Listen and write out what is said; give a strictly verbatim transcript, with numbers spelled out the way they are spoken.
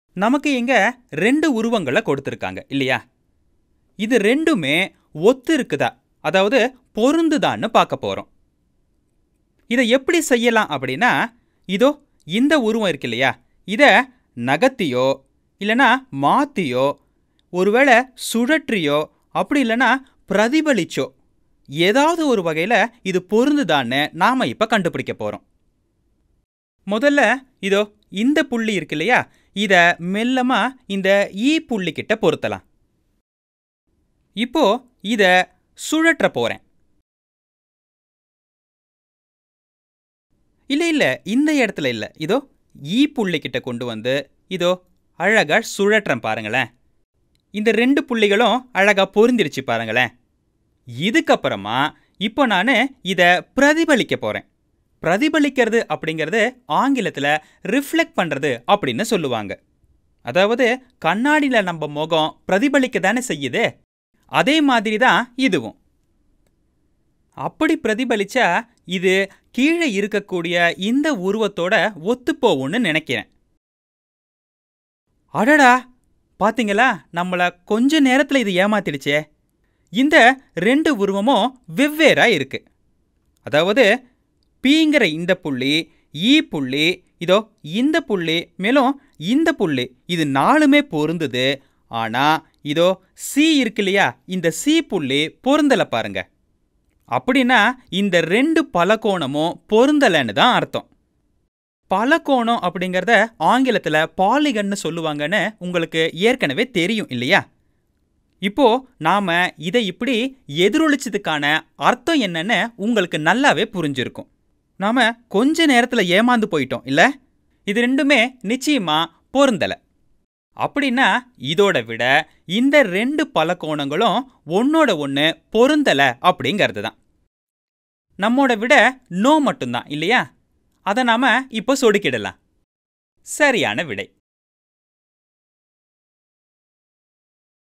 நமக்கு இங்க ரெண்டு உருவங்களை கொடுத்திருக்காங்க இல்லையா? இது ரெண்டுமே ஒத்து இருக்குதா, அதாவது பொருந்துதான்னு பார்க்க போறோம். இதை எப்படி செய்யலாம் அப்படின்னா, இதோ இந்த உருவம் இருக்கு இல்லையா, இதை நகர்த்தியோ இல்லைனா மாத்தியோ ஒருவேளை சுழற்றியோ அப்படி இல்லைனா பிரதிபலிச்சோ ஏதாவது ஒரு வகையில் இது பொருந்துதான்னு நாம இப்ப கண்டுபிடிக்க போறோம். முதல்ல இதோ இந்த புள்ளி இருக்கு இல்லையா, இத மெல்லமா இந்த ஈ புள்ளி கிட்ட பொருத்தலாம். இப்போ இத சுழற்ற போறேன். இல்ல இல்ல இந்த இடத்துல இல்ல, இதோ ஈ புள்ளி கிட்ட கொண்டு வந்து இதோ அழகா சுழற்றேன் பாருங்களேன். இந்த ரெண்டு புள்ளிகளும் அழகா பொருந்திருச்சு பாருங்களேன். இதுக்கப்புறமா இப்போ நான் இத பிரதிபலிக்க போறேன். பிரதிபலிக்கிறது அப்படிங்கிறது ஆங்கிலத்துல ரிஃப்ளெக்ட் பண்றது அப்படின்னு சொல்லுவாங்க. அதாவது கண்ணாடியில நம்ம முகம் பிரதிபலிக்க தானே செய்யுது, அதே மாதிரி தான் இதுவும். அப்படி பிரதிபலிச்சா இது கீழே இருக்கக்கூடிய இந்த உருவத்தோட ஒத்துப்போகும்னு நினைக்கிறேன். அடடா, பாத்தீங்களா, நம்மள கொஞ்ச நேரத்துல இது ஏமாத்திடுச்சே. இந்த ரெண்டு உருவமும் வெவ்வேறா இருக்கு. அதாவது பீங்கிற இந்த புள்ளி, ஈ புள்ளி, இதோ இந்த புள்ளி, மேலும் இந்த புள்ளி, இது நாலுமே பொருந்துது. ஆனா இதோ சி இருக்கு இல்லையா, இந்த சி புள்ளி பொருந்தல பாருங்க. அப்படின்னா இந்த ரெண்டு பலகோணமும் பொருந்தலன்னு தான் அர்த்தம். பலகோணம் அப்படிங்கறத ஆங்கிலத்துல பாலிகன்னு சொல்லுவாங்கன்னு உங்களுக்கு ஏற்கனவே தெரியும் இல்லையா? இப்போ நாம இதை இப்படி எதிரொலிச்சதுக்கான அர்த்தம் என்னன்னு உங்களுக்கு நல்லாவே புரிஞ்சிருக்கும். நாம கொஞ்ச நேரத்துல ஏமாந்து போயிட்டோம் இல்ல? இது ரெண்டுமே நிச்சயமா பொருந்தல. அப்படின்னா இதோட விட இந்த ரெண்டு பலகோணங்களும் ஒன்னோட ஒன்னு பொருந்தல அப்படிங்கிறது தான். நம்மோட விட நோ மட்டும்தான் இல்லையா? அதை நாம இப்போ சொடுக்கிடலாம். சரியான விடை.